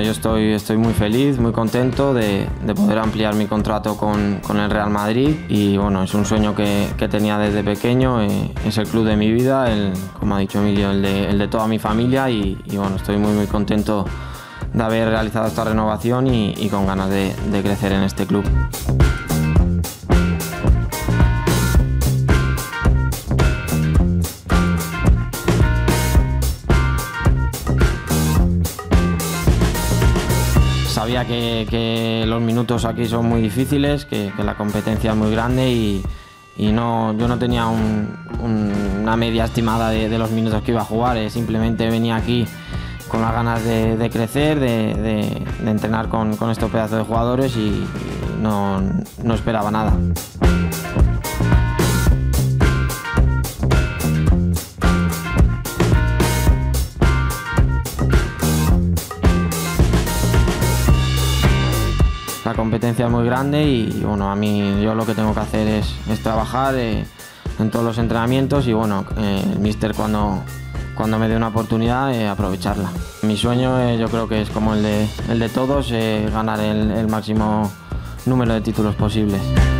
yo estoy muy feliz, muy contento de poder ampliar mi contrato con el Real Madrid y bueno, es un sueño que tenía desde pequeño, es el club de mi vida, como ha dicho Emilio, el de toda mi familia y bueno, estoy muy contento de haber realizado esta renovación y con ganas de crecer en este club. Sabía que los minutos aquí son muy difíciles, que la competencia es muy grande y yo no tenía una media estimada de los minutos que iba a jugar, simplemente venía aquí con las ganas de crecer, de entrenar con estos pedazos de jugadores y no esperaba nada. La competencia es muy grande y bueno, yo lo que tengo que hacer es trabajar en todos los entrenamientos y bueno, el míster cuando me dé una oportunidad aprovecharla. Mi sueño yo creo que es como el de todos, ganar el máximo número de títulos posibles.